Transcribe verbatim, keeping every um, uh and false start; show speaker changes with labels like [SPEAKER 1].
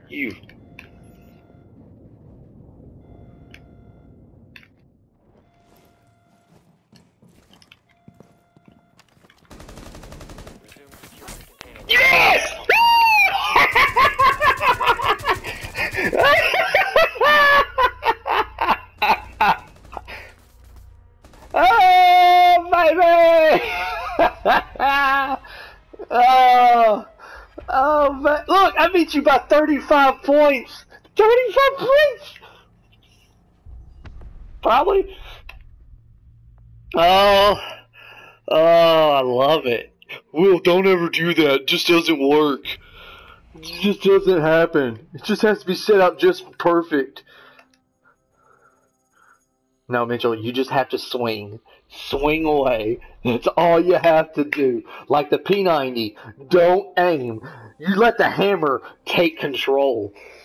[SPEAKER 1] You. Yes! Oh, baby! Oh, oh, man. Look, I beat you by thirty-five points. thirty-five points! Probably. Oh, oh, I love it. Will, don't ever do that. It just doesn't work. It just doesn't happen. It just has to be set up just perfect. No, Mitchell, you just have to swing. Swing away. That's all you have to do. Like the P ninety. Don't aim. You let the hammer take control.